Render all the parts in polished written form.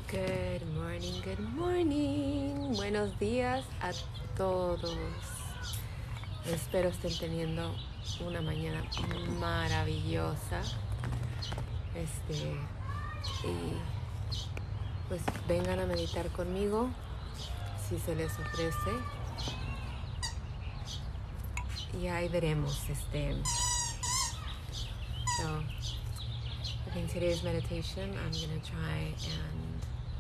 Good morning, good morning. Buenos días a todos. Espero estén teniendo una mañana maravillosa. Y pues vengan a meditar conmigo si se les ofrece. Y ahí veremos. So in today's meditation, I'm gonna try and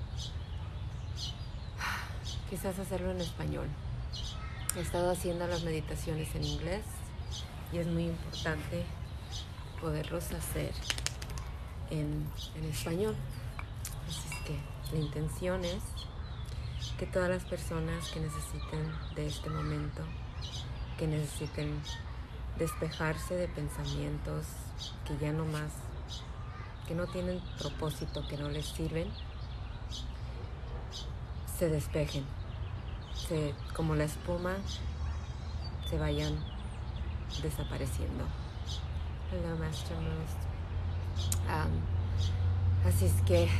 quizás hacerlo en español. He estado haciendo las meditaciones en inglés y es muy importante poderlos hacer en español. Así es que la intención es que todas las personas que necesiten de este momento, que necesiten despejarse de pensamientos que ya no más, que no tienen propósito, que no les sirven, se despejen, como la espuma, se vayan desapareciendo. Hello, Master Most. Así es que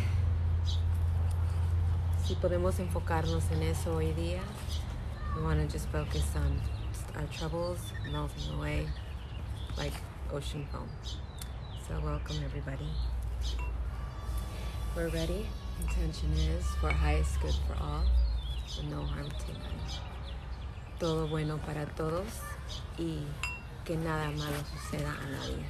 si podemos enfocarnos en eso hoy día, we want to just focus on our troubles melting away like ocean foam. So welcome everybody. We're ready. Intention is for highest good for all, with no harm to none. Todo bueno para todos y que nada malo suceda a nadie.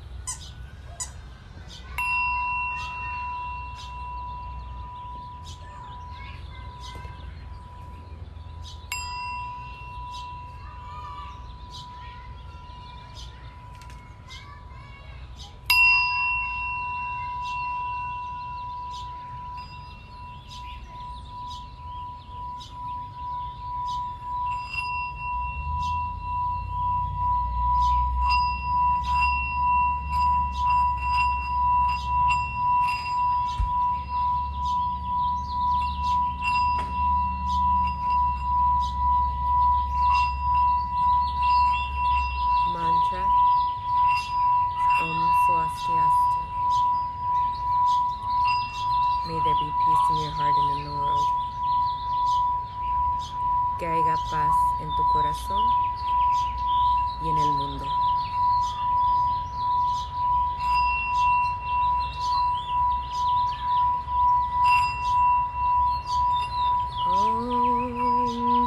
Mantra Om Swastiastu. May there be peace in your heart and in the world. Que haya paz en tu corazón y en el mundo. Om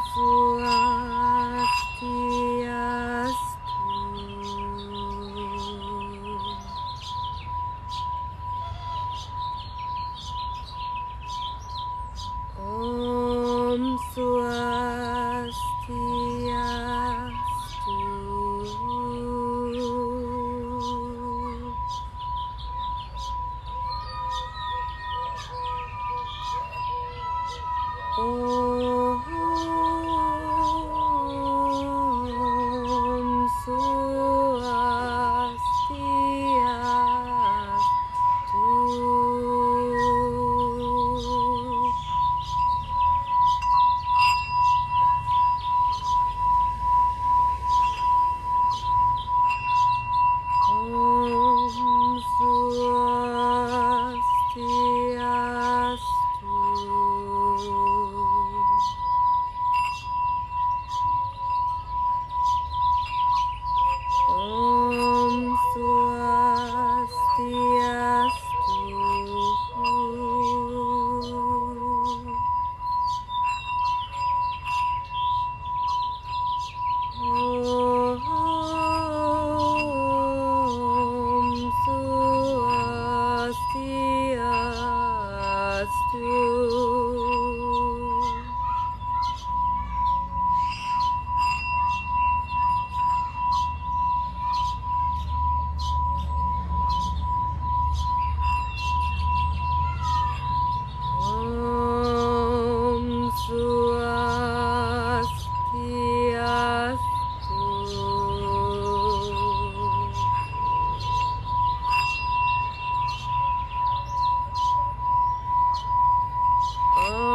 Om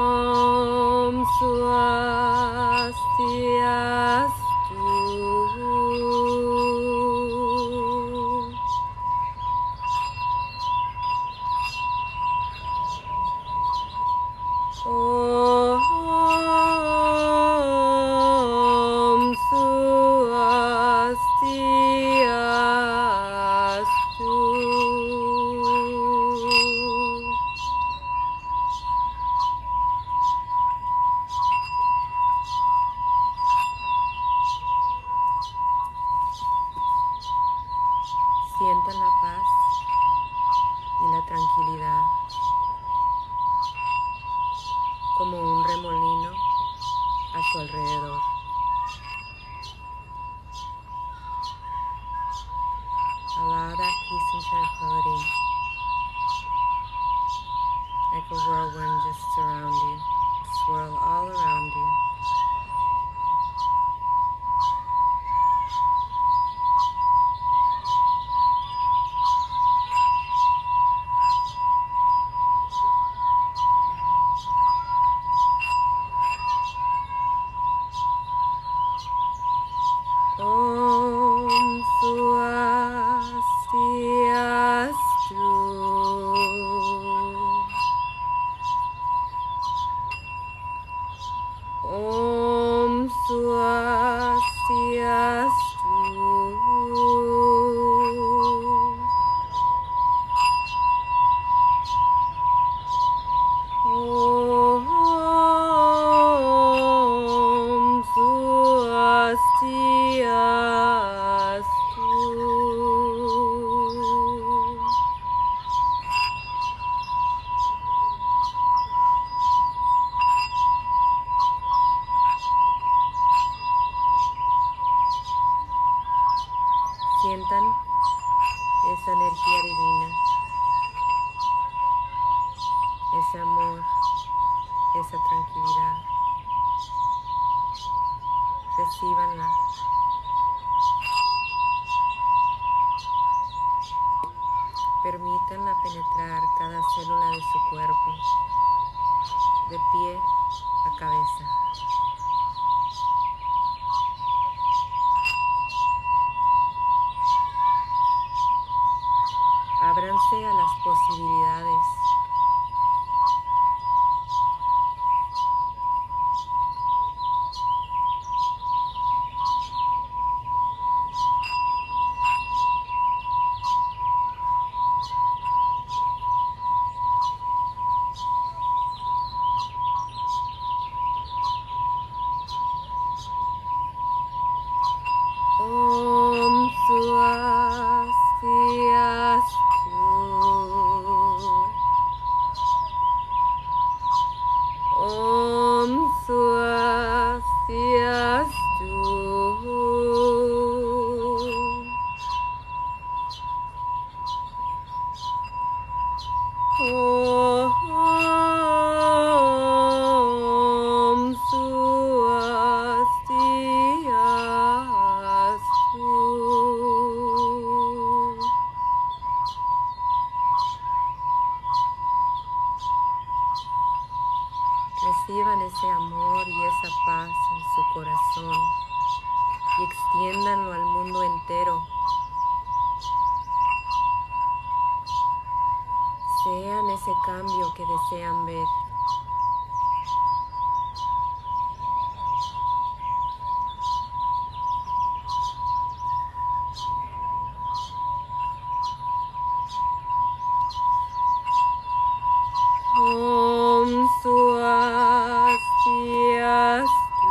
Om Swastiastu. Sientan la paz y la tranquilidad como un remolino a su alrededor. Allow that peace and tranquility, like a whirlwind, just surround you, swirl all around you. Om Swastiastu. Om Swastiastu. Om Swastiastu. Sientan esa energía divina, ese amor, esa tranquilidad. Recíbanla. Permítanla penetrar cada célula de su cuerpo, de pie a cabeza. Ábranse a las posibilidades. Om Swastiastu. Om Swastiastu. Om Swastiastu. Reciban ese amor y esa paz en su corazón y extiéndanlo al mundo entero. Sean ese cambio que desean ver. Om Swastiastu.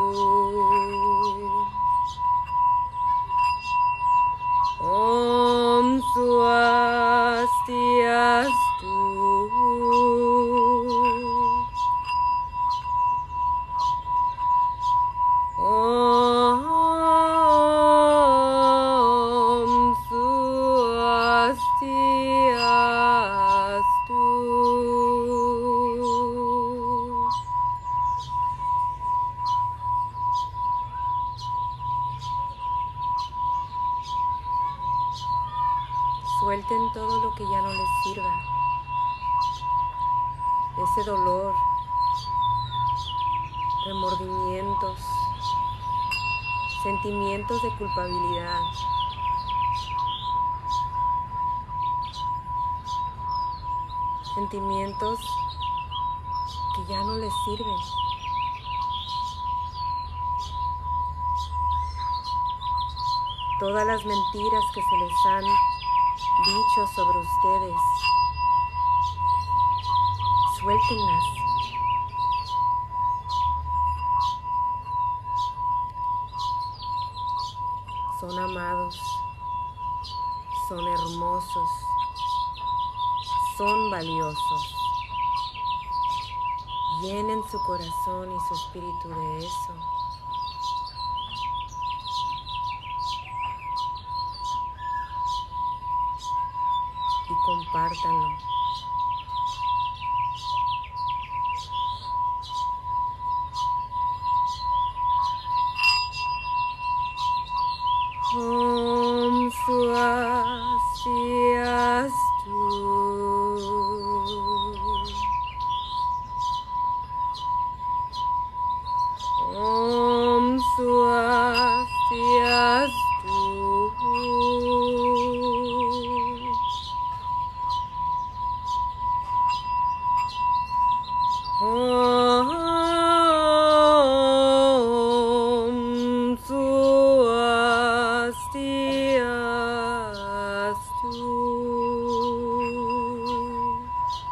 Om Swastiastu. Om Swastiastu. Suelten todo lo que ya no les sirva. Ese dolor, remordimientos, sentimientos de culpabilidad. Sentimientos que ya no les sirven. Todas las mentiras que se les han dicho sobre ustedes, suéltenlas. Son amados, son hermosos, son valiosos. Llenen su corazón y su espíritu de eso. Y compártanlo. Om Swastiastu. Om Swastiastu. Om Swastiastu.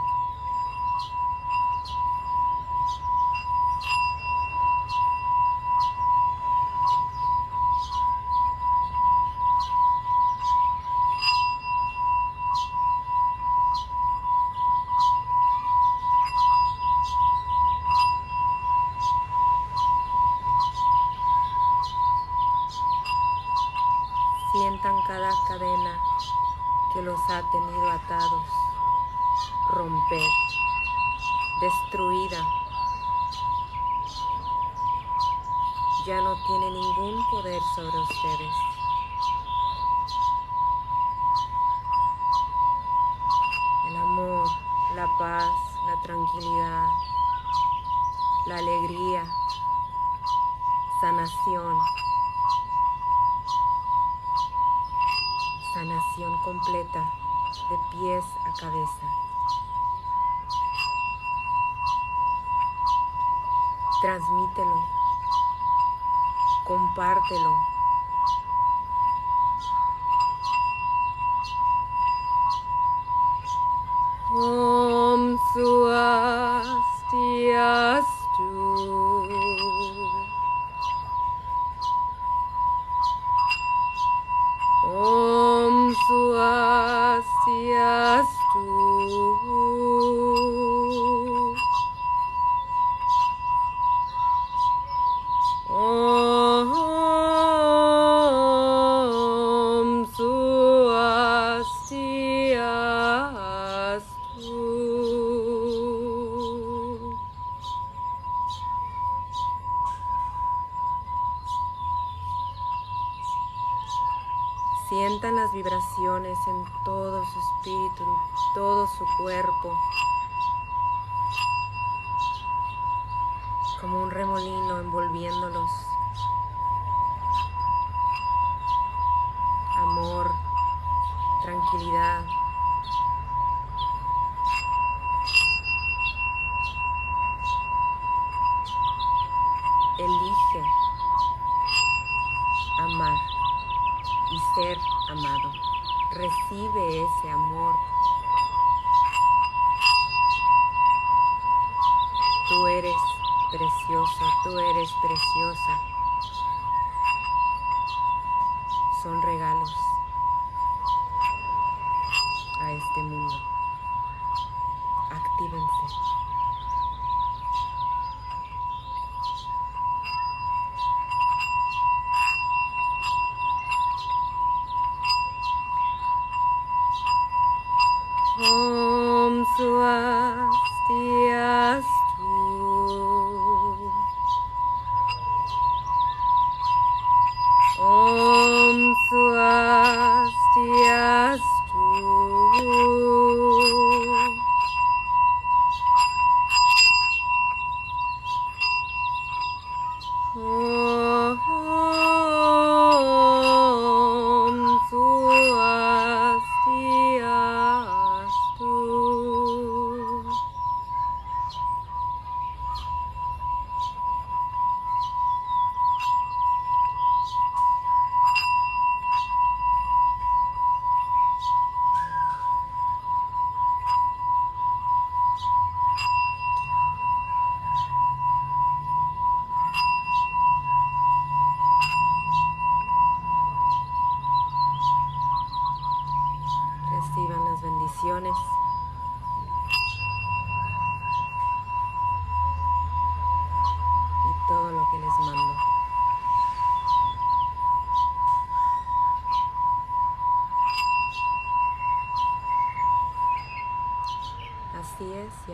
Sientan cada cadena que los ha tenido atados, romper, destruida. Ya no tiene ningún poder sobre ustedes. El amor, la paz, la tranquilidad, la alegría, sanación. Sanación completa, de pies a cabeza. Transmítelo, compártelo. Om Swastiastu. Om Swastiastu. Om Swastiastu. Sientan las vibraciones en todo su espíritu, en todo su cuerpo, como un remolino envolviéndolos. Amor, tranquilidad. Elige amar y ser amado. Recibe ese amor. Tú eres precioso, tú eres preciosa. Son regalos a este mundo. Actívense. Om Swastiastu. Om Swastiastu. Om Swastiastu.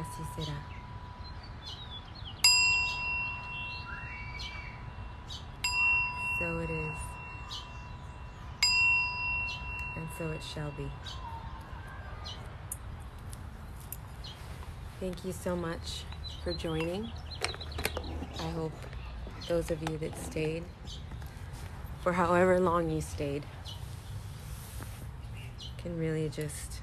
así será. So it is, and so it shall be. Thank you so much for joining. I hope those of you that stayed, for however long you stayed, can really just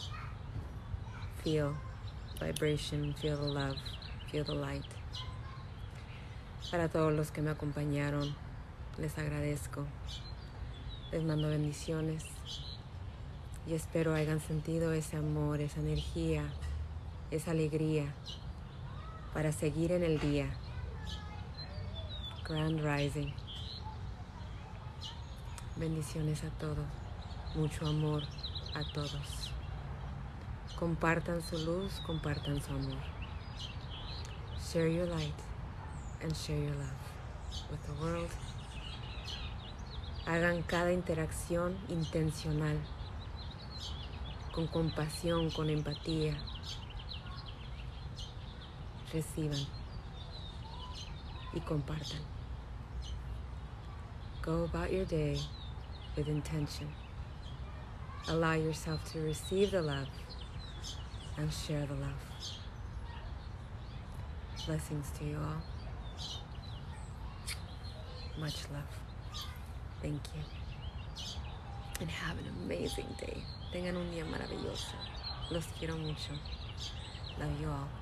feel vibration, feel the love, feel the light. Para todos los que me acompañaron, les agradezco. Les mando bendiciones y espero hayan sentido ese amor, esa energía, esa alegría para seguir en el día. Grand Rising. Bendiciones a todos. Mucho amor a todos. Compartan su luz, compartan su amor. Share your light and share your love with the world. Hagan cada interacción intencional, con compasión, con empatía. Reciban y compartan. Go about your day with intention. Allow yourself to receive the love and share the love. Blessings to you all. Much love. Thank you. And have an amazing day. Tengan un día maravilloso. Los quiero mucho. Love you all.